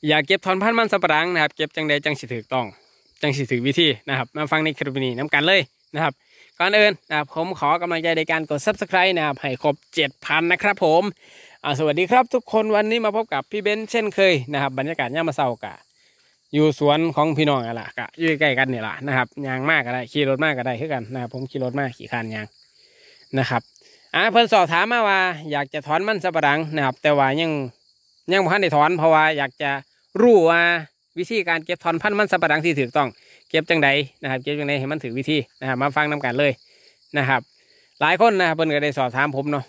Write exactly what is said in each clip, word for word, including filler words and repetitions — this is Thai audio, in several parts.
อยากเก็บถอนพันธุ์มันสำปะหลังนะครับเก็บจังใดจังสิถูกต้องจังสิถูกวิธีนะครับมาฟังในคลิปนี้น้ำกันเลยนะครับก่อนอื่นนะครับผมขอกำลังใจในการกด ซับสไครบ์ นะครับให้ครบ เจ็ดพัน นะครับผมสวัสดีครับทุกคนวันนี้มาพบกับพี่เบนซ์เช่นเคยนะครับบรรยากาศย่ามมาเศร้ากะอยู่สวนของพี่น้องอะไรกะอยู่ใกล้กันนี่แหละนะครับยางมากก็ได้ขี่รถมากก็ได้คือกันนะครับผมขี่รถมากขี่คานยางนะครับอ่าเพิ่นสอบถามมาว่าอยากจะถอนมันสำปะหลังนะครับแต่ว่ายังยังบ่ทันได้ถอนเพราะว่าอยากจะรู้ว่าวิธีการเก็บถอนพันธุ์มันสำปะหลังที่ถูกต้องเก็บจังใดนะครับเก็บจังใดให้มันถือวิธีนะครับมาฟังนำกันเลยนะครับหลายคนนะครับเพิ่นก็ได้สอบถามผมเนาะ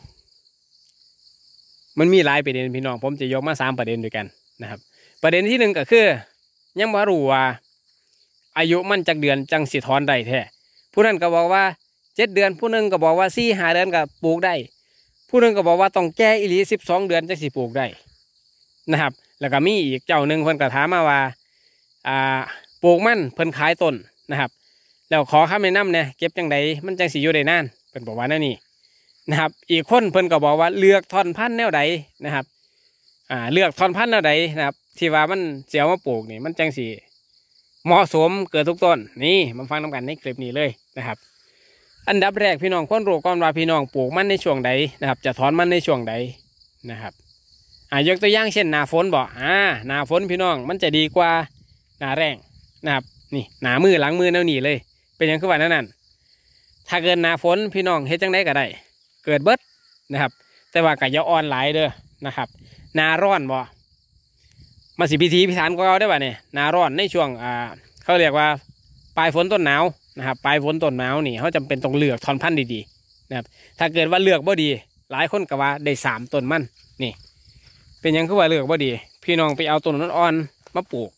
มันมีหลายประเด็นพี่น้องผมจะยกมาสามประเด็นด้วยกันนะครับประเด็นที่หนึ่งก็คือยังบ่รู้ว่าอายุมันจักเดือนจังสิถอนได้แท้ผู้นั้นก็บอกว่าเจ็ดเดือนผู้นึงก็บอกว่าสี่ห้าเดือนก็ปลูกได้ผู้นึงก็บอกว่าต้องแก่อีหลีสิบสองเดือนจังสิปลูกได้นะครับแล้วก็มีอีกเจ้าหนึ่งเพิ่นก็ถามมาว่าอ่าปลูกมันเพิ่นขายต้นนะครับแล้วขอคำแนะนำเนี่ยเก็บจังใดมันจังสิอยู่ได้นานเพิ่นบอกว่านั่นนี่นะครับอีกคนเพิ่นก็บอกว่าเลือกท่อนพันธุ์แนวใดนะครับอ่าเลือกท่อนพันธุ์แนวใดนะครับที่ว่ามันเสียวมาปลูกนี่มันจังสิเหมาะสมเกิดทุกต้นนี่มาฟังนำกันในคลิปนี้เลยนะครับอันดับแรกพี่น้องคนรู้ก่อนว่าพี่น้องปลูกมันในช่วงใดนะครับจะถอนมันในช่วงใดนะครับอ่ายกตัวอย่างเช่นหน้าฝนบอกอ่าหน้าฝนพี่น้องมันจะดีกว่าหน้าแรงนะครับนี่หน้ามือหลังมือแนวนี้เลยเป็นอย่างคือว่านั้นถ้าเกิดหน้าฝนพี่น้องเฮ็ดจังไดก็ได้เกิดเบิดนะครับแต่ว่าก็อย่าอ่อนหลายเด้อนะครับหน้าร้อนบ่มาสิพิธีพิธานก็เอาได้ป่ะเนี่ยหน้าร้อนในช่วงอ่าเขาเรียกว่าปลายฝนต้นหนาวนะครับปลายฝนต้นหนาวนี่เขาจำเป็นต้องเลือกถอนพันธุ์ดีๆนะครับถ้าเกิดว่าเลือกบ่ดีหลายคนก็ว่าได้สามต้นมันนี่เป็นยังคือว่าเลือกบ่ดีพี่น้องไปเอาต้นอ่อนๆมาปลูก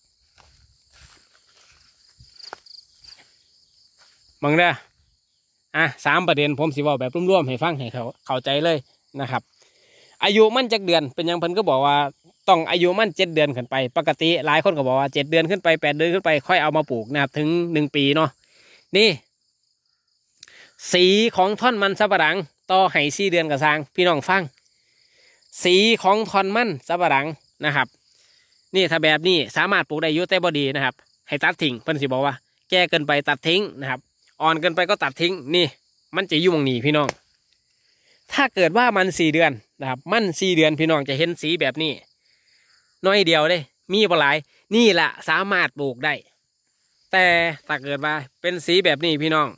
บังเด้ออ่ะสามประเด็นผมสิว่าแบบร่วมๆให้ฟังให้เขาเข้าใจเลยนะครับอายุมันจักเดือนเป็นยังเพิ่นก็บอกว่าต้องอายุมันเจ็ดเดือนขึ้นไปปกติหลายคนก็บอกว่าเจ็ดเดือนขึ้นไปแปดเดือนขึ้นไปค่อยเอามาปลูกนะครับถึงหนึ่งปีเนาะนี่สีของท่อนมันสำปะหลังต่อให้สี่เดือนกับสร้างพี่น้องฟังสีของท่อนมันสำปะหลังนะครับนี่ถ้าแบบนี้สามารถปลูกได้อยู่แต่บ่ดีนะครับให้ตัดทิ้งเพิ่นสิบอกว่าแก่เกินไปตัดทิ้งนะครับอ่อนเกินไปก็ตัดทิ้งนี่มันจะยุ่งหนีพี่น้องถ้าเกิดว่ามันสี่เดือนนะครับมันสี่เดือนพี่น้องจะเห็นสีแบบนี้น้อยเดียวเลยมีปลายนี่แหละสามารถปลูกได้แต่ถ้าเกิดว่าเป็นสีแบบนี้พี่น้อง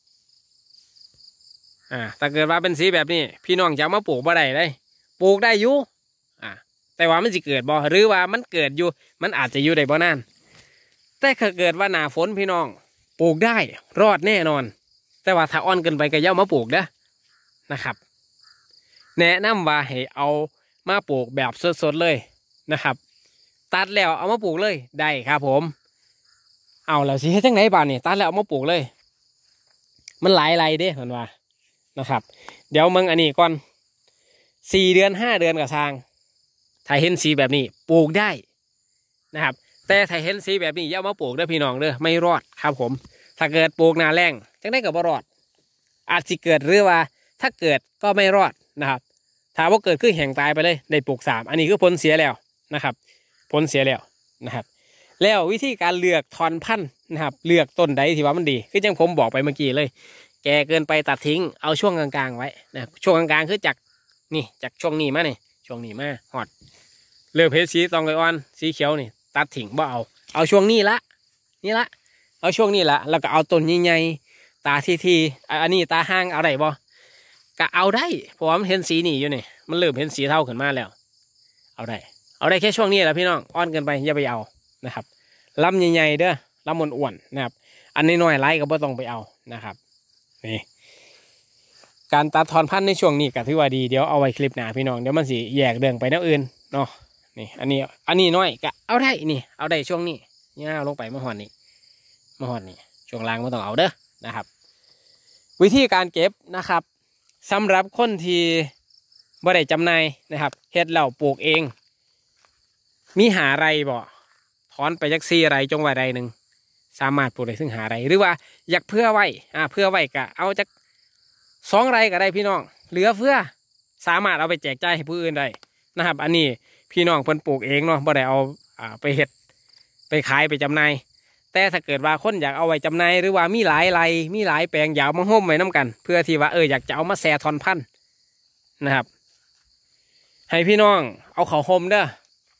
อ่าถ้าเกิดว่าเป็นสีแบบนี้พี่น้องจะมาปลูกบ่ได้เลยปลูกได้อยู่อ่าแต่ว่ามันจะเกิดบ่หรือว่ามันเกิดอยู่มันอาจจะอยู่ได้บ่นานแต่ถ้าเกิดว่าหน้าฝนพี่น้องปลูกได้รอดแน่นอนแต่ว่าถ้าอ่อนเกินไปก็อย่ามาปลูกนะนะครับแนะนำว่าให้เอามาปลูกแบบสดๆเลยนะครับตัดแล้วเอามาปลูกเลยได้ครับผมเอาแล้วสิให้จังไหนบ้านนี่ตัดแล้วเอามาปลูกเลยมันหลายไรเด้เหมือนว่านะครับเดี๋ยวมึงอันนี้ก่อนสี่เดือนห้าเดือนกับทางถ้าเห็นสีแบบนี้ปลูกได้นะครับแต่ถ้าเห็นสีแบบนี้อย่ามาปลูกเด้อพี่น้องเด้อไม่รอดครับผมถ้าเกิดปลูกหน้าแรงจังได้ก็บ่รอดอาจจะเกิดหรือว่าถ้าเกิดก็ไม่รอดนะครับถ้าว่าเกิดขึ้นแห่งตายไปเลยได้ปลูกสามอันนี้คือผลเสียแล้วนะครับผลเสียแล้วนะครับแล้ววิธีการเลือกถอนพันธุ์นะครับเลือกต้นใดที่ว่ามันดีคือจังผมบอกไปเมื่อกี้เลยแก่เกินไปตัดทิ้งเอาช่วงกลางๆไว้นะครับช่วงกลางๆคือจากนี่จากช่วงนี้มาเนี่ยช่วงนี้มาหอดเลือกเพชรสีตองไก่อ่อนสีเขียวนี่ตัดทิ้งบ่เอาเอาช่วงนี้ละนี่ละเอาช่วงนี้ละแล้วก็เอาต้นใหญ่ๆตาทีๆอันนี้ตาห้างเอาได้บ่ก็เอาได้เพราะว่ามันเห็นสีนี่อยู่นี่มันเริ่มเห็นสีเท่าขึ้นมาแล้วเอาได้เอาได้แค่ช่วงนี้แหละพี่น้องอ่อนเกินไปอย่าไปเอานะครับลำใหญ่ๆเด้อลำอ้วนๆนะครับอันนี้น้อยไรก็ไม่ต้องไปเอานะครับนี่การตัดถอนพันธุ์ในช่วงนี้ก็ถือว่าดีเดี๋ยวเอาไว้คลิปหน้าพี่น้องเดี๋ยวมันสิแยกเรื่องไปแนวอื่นเนาะนี่อันนี้อันนี้น้อยก็เอาได้นี่เอาได้ช่วงนี้ย่าลงไปมะฮอนนี่มะฮอนนี่ช่วงล่างไม่ต้องเอาเด้อนะครับวิธีการเก็บนะครับสำหรับคนที่บ่ได้จำหน่ายนะครับเฮ็ดแล้วปลูกเองมีหาไรบ่ถอนไปจากสี่ไรจงไว้ไรหนึ่งสามารถปลูกได้ซึ่งหาไรหรือว่าอยากเพื่อไว้อ่าเพื่อไว้ก็เอาจากสองไรก็ได้พี่น้องเหลือเพื่อสามารถเอาไปแจกจ่ายให้ผู้อื่นได้นะครับอันนี้พี่น้องเพิ่นปลูกเองเนาะบ่ได้เอาอ่าไปเฮ็ดไปขายไปจำหน่ายแต่ถ้าเกิดว่าคนอยากเอาไว้จำหน่ายหรือว่ามีหลายไรมีหลายแปลงอยากมาห่มไว้น้ากัน เพื่อที่ว่าเอออยากจะเอามาแซ่ทอนพันธุ์นะครับให้พี่น้องเอาเขาห่มเด้อ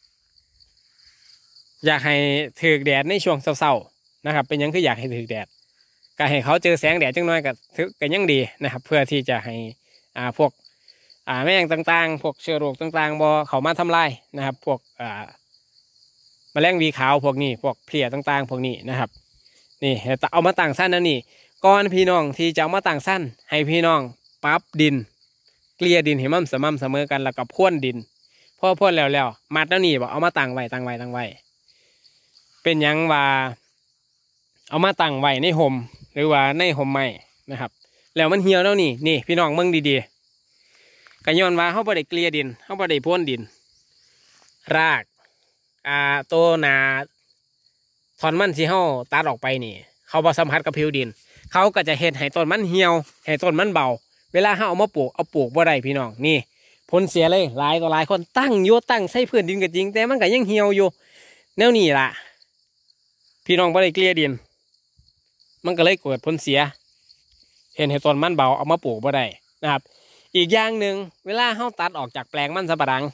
อยากให้ถือแดดในช่วงเศร้าๆนะครับเป็นยังคืออยากให้ถือแดดก็ให้เขาเจอแสงแดดจังน้อยก็ถือก็ยังดีนะครับเพื่อที่จะให้อ่าพวกอ่าแมลงต่างๆพวกเชื้อโรคต่างๆบ่เขามาทำลายนะครับพวกอ่าแมลงวีขาวพวกนี้พวกเพลี้ยต่างๆพวกนี้นะครับนี่เอามาตั้งสั้นนะนี่ก่อนพี่น้องที่จะเอามาตั้งสั้นให้พี่น้องปรับดินเกลี่ยดินให้มันสม่ำเสมอกันแล้วก็พ่นดินพอพ่นแล้วแล้วมัดแล้วนี่บอกเอามาตั้งไว้ตั้งไว้ตั้งไว้เป็นยังว่าเอามาตั้งไว้ในห่มหรือว่าในห่มไม้นะครับแล้วมันเหี่ยวแล้วนี่นี่พี่น้องเบิ่งดีๆก็ย้อนว่าเขาบ่ได้เกลี่ยดินเขาบ่ได้พ่นดินรากอ่าตัวนาถอนมันที่เขาตัดออกไปนี่เขาบ่สัมผัสกับผิวดินเขาก็จะเห็นให้ต้นมันเหี่ยวให้ต้นมันเบาเวลาเขาเอามาปลูกเอาปลูกบ่ได้พี่น้องนี่ผลเสียเลยหลายต่อหลายคนตั้งโยตั้งใส่พื้นดินก็จริงแต่มันก็ยังเหี่ยวอยู่แนวนี้ล่ะพี่น้องบ่ได้เกลี่ยดินมันก็เลยเกิดผลเสียเห็นให้ต้นมันเบาเอามาปลูกบ่ได้นะครับอีกอย่างหนึ่งเวลาเขาตัดออกจากแปลงมันสำปะหลัง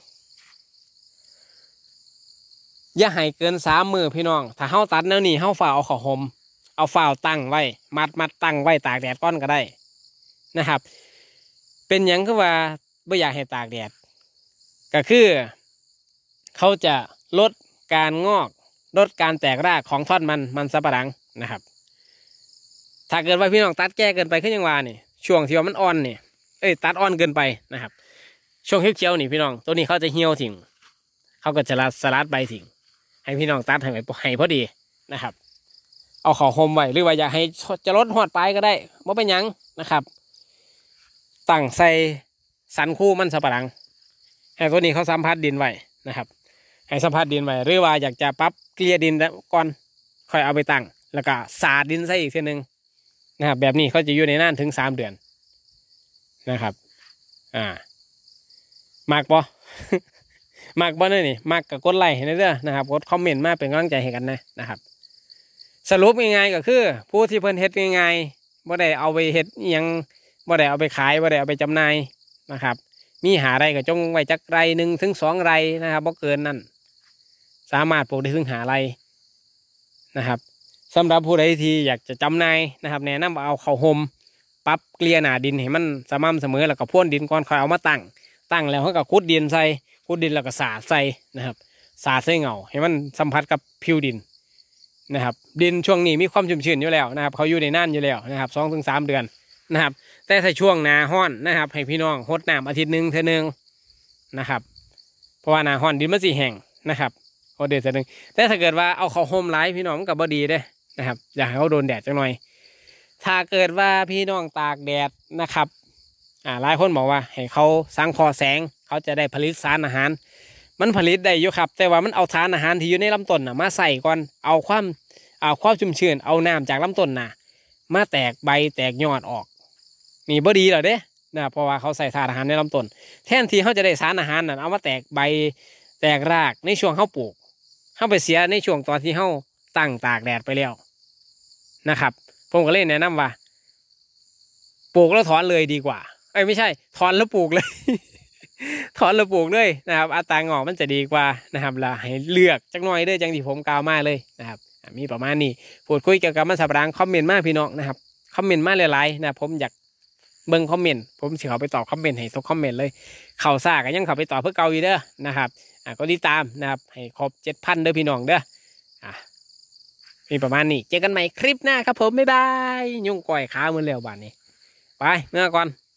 อย่าให้เกินสามมือพี่น้องถ้าเขาตัดแนวนี้เขาฝ่าเอาข้าวหอมเอาฝ่าตั้งไว้มัดมัดตั้งไว้ตากแดดก้อนก็ได้นะครับเป็นอย่างก็ว่าไม่อยากให้ตากแดดก็คือเขาจะลดการงอกลดการแตกรากของท่อนมันมันสำปะหลังนะครับถ้าเกิดว่าพี่น้องตัดแก้เกินไปขึ้นยังว่านี่ช่วงที่ว่ามันอ่อนนี่เอ้ยตัดอ่อนเกินไปนะครับช่วงเขียวๆนี่พี่น้องตัวนี้เขาจะเหี่ยวทิ้งเขาก็จะสลัดใบทิ้งให้พี่น้องตัดให้ให้พอดีนะครับเอาข้าวหอมไว้หรือว่าอยากให้จะลดหอดปลายก็ได้ไม่เป็นยังนะครับตั้งใส่สันคู่มันสำปะหลังให้ตัวนี้เขาสัมผัสดินไว้นะครับให้สัมผัสดินไว้หรือว่าอยากจะปรับเกลี่ยดินก่อนค่อยเอาไปตั้งแล้วก็สาดดินใส่อีกทีนึงนะครับแบบนี้เขาจะอยู่ในน่านถึงสามเดือนนะครับอ่ามากปะ มากบ่เนี่ยนี่มากกับกดไลค์ให้เด้อนะครับกดคอมเมนต์มาเป็นกำลังใจให้กันนะนะครับสรุปง่ายๆก็คือผู้ที่เพิ่นเฮ็ดง่ายๆบ่ได้เอาไปเฮ็ดยังบ่ได้เอาไปขายบ่ได้เอาไปจำหน่ายนะครับมีหาไรก็จงไว้จักไรหนึ่งถึงสองไรนะครับบ่เกินนั่นสามารถปลูกได้ถึงหาไรนะครับสำหรับผู้ใดที่อยากจะจำหน่ายนะครับแนะนำเอาข้าวหอมปรับเกลี่ยหน้าดินให้มันสม่ำเสมอแล้วก็พ่นดินก่อนค่อยเอามาตั้งตั้งแล้วเขาก็ขุดดินใส่ขุดดินแล้วก็สาดใส่นะครับสาดใส่เงาให้มันสัมผัสกับผิวดินนะครับดินช่วงนี้มีความชุ่มชื้นอยู่แล้วนะครับเขาอยู่ในน่านอยู่แล้วนะครับสองถึงสามเดือนนะครับแต่ถ้าช่วงหน้าร้อนนะครับให้พี่น้องรดน้ำอาทิตย์หนึ่งเท่านึงนะครับเพราะว่าหน้าร้อนดินมันสีแห้งนะครับรดเดือนเท่านึงแต่ถ้าเกิดว่าเอาข้าวหอมไล่พี่น้องมันก็บ่ดีเด้นะครับอยากให้เขาโดนแดดจังหน่อยถ้าเกิดว่าพี่น้องตากแดดนะครับอ่าหลายคนบอกว่าให้เขาสังเคราะห์แสงเขาจะได้ผลิตสารอาหารมันผลิตได้อยู่ครับแต่ว่ามันเอาสารอาหารที่อยู่ในลำต้นน่ะมาใส่ก่อนเอาความเอาความชุ่มชื้นเอาน้ำจากลำต้นน่ะมาแตกใบแตกยอดออกนี่บ่ดีหรอเด้นะเพราะว่าเขาใส่สารอาหารในลำต้นแทนที่เขาจะได้สารอาหารน่ะเอามาแตกใบแตกรากในช่วงเขาปลูกเขาไปเสียในช่วงตอนที่เขาตั้งตากแดดไปแล้วนะครับผมก็เลยแนะนำว่าปลูกแล้วถอนเลยดีกว่าไอ้ไม่ใช่ถอนแล้วปลูกเลย ถอนแล้วปลูกเลยนะครับอัตรางอกมันจะดีกว่านะครับแล้วให้เลือกจักหน่อยเด้อจังที่ผมกล่าวมาเลยนะครับมีประมาณนี้พูดคุยเกี่ยวกับมันสับปะหลังคอมเมนต์มาพี่น้องนะครับคอมเมนต์มาหลายๆนะผมอยากเบิ่งคอมเมนต์ผมสิเขาไปตอบคอมเมนต์ให้ทุกคอมเมนต์เลยเข่าซ่ากันยังเขาไปตอบเพื่อเกาอยู่เด้อนะครับอ่ะก็ติดตามนะครับให้ครบเจ็ดพันเด้อพี่น้องเด้ออ่ะมีประมาณนี้เจอกันใหม่คลิปหน้าครับผมบ๊ายบายยุ่งก่อยขามือเร็วบ้านนี้ไปเมื่อก่อน